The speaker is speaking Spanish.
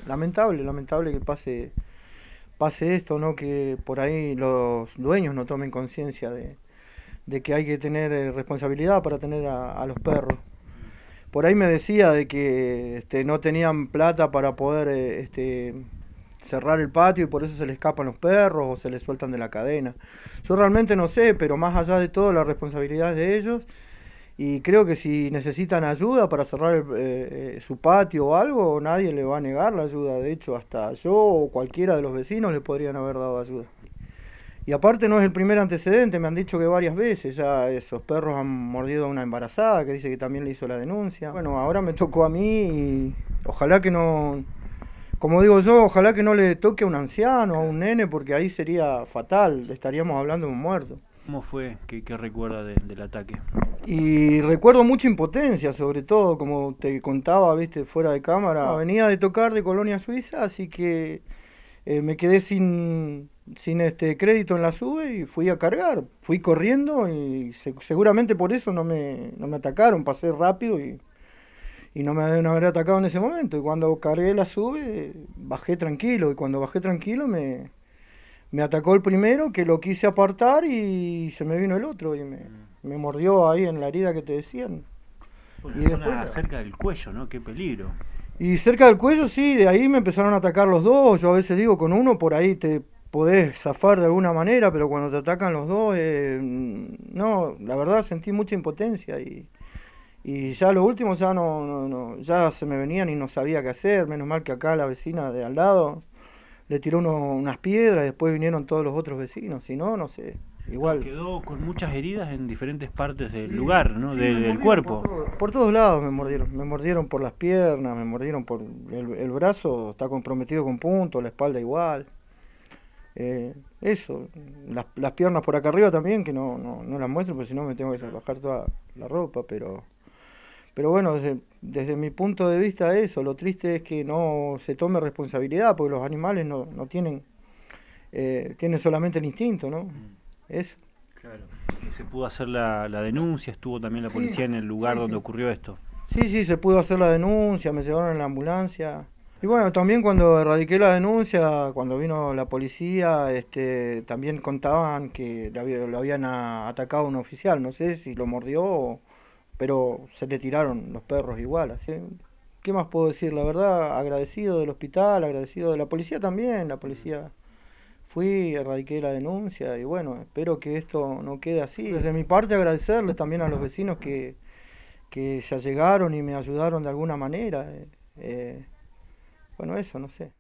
lamentable que pase esto, ¿no? Que por ahí los dueños no tomen conciencia de que hay que tener responsabilidad para tener a los perros. Por ahí me decía de que no tenían plata para poder cerrar el patio y por eso se le escapan los perros o se les sueltan de la cadena. Yo realmente no sé, pero más allá de todo la responsabilidad es de ellos y creo que si necesitan ayuda para cerrar su patio o algo, nadie le va a negar la ayuda. De hecho, hasta yo o cualquiera de los vecinos le podrían haber dado ayuda. Y aparte no es el primer antecedente, me han dicho que varias veces ya esos perros han mordido a una embarazada que dice que también le hizo la denuncia. Bueno, ahora me tocó a mí y ojalá que no, como digo yo, ojalá que no le toque a un anciano, a un nene, porque ahí sería fatal, estaríamos hablando de un muerto. ¿Cómo fue? ¿Qué recuerda del ataque? Y recuerdo mucha impotencia, sobre todo, como te contaba, viste, fuera de cámara. Venía de tocar de Colonia Suiza, así que me quedé sin crédito en la SUBE y fui a cargar. Fui corriendo y seguramente por eso no me atacaron, pasé rápido y no me deben haber atacado en ese momento. Y cuando cargué la SUBE, bajé tranquilo. Y cuando bajé tranquilo me atacó el primero, que lo quise apartar y se me vino el otro y me mordió ahí en la herida que te decían. Una Y zona después, cerca del cuello, ¿no? Qué peligro. y cerca del cuello, sí, de ahí me empezaron a atacar los dos. Yo a veces digo, con uno por ahí te podés zafar de alguna manera, pero cuando te atacan los dos, no, la verdad sentí mucha impotencia y ya lo último ya no, ya se me venían y no sabía qué hacer. Menos mal que acá la vecina de al lado le tiró unas piedras y después vinieron todos los otros vecinos. Si no, no sé, No, igual. quedó con muchas heridas en diferentes partes del Sí, lugar, ¿no? sí, me Del mordieron cuerpo. por todos lados me mordieron por las piernas, me mordieron por el brazo, está comprometido con punto, la espalda igual. Eso, las piernas por acá arriba también, que no las muestro, porque si no me tengo que bajar toda la ropa, pero bueno, desde mi punto de vista eso, lo triste es que no se tome responsabilidad, porque los animales no tienen, tienen solamente el instinto, ¿no? Eso. Claro. Se pudo hacer la denuncia, estuvo también la Sí, policía en el lugar sí, donde sí. ocurrió esto. Sí, se pudo hacer la denuncia, me llevaron en la ambulancia. Y bueno, también cuando erradiqué la denuncia, cuando vino la policía, también contaban que lo habían atacado a un oficial, no sé si lo mordió, pero se le tiraron los perros igual, así. ¿Qué más puedo decir? La verdad, agradecido del hospital, agradecido de la policía también, la policía. Fui, erradiqué la denuncia y bueno, espero que esto no quede así. Desde mi parte agradecerles también a los vecinos que se allegaron y me ayudaron de alguna manera. Bueno, eso, no sé.